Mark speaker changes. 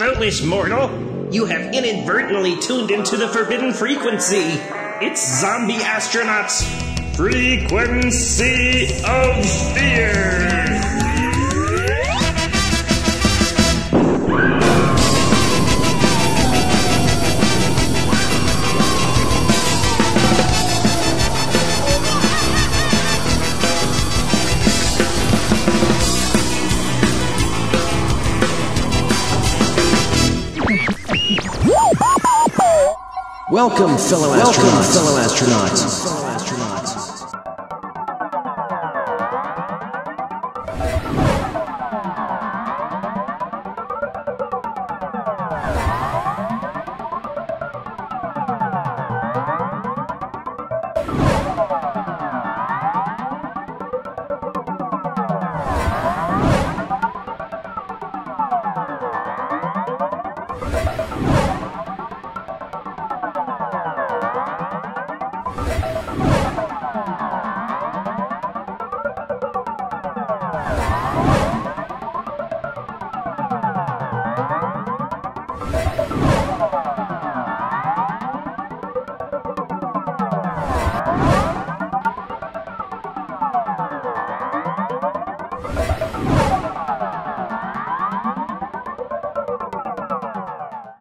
Speaker 1: foolish mortal. You have inadvertently tuned into the forbidden frequency. It's Zombie Astronaut's Frequency of Fear.
Speaker 2: Welcome, fellow astronauts.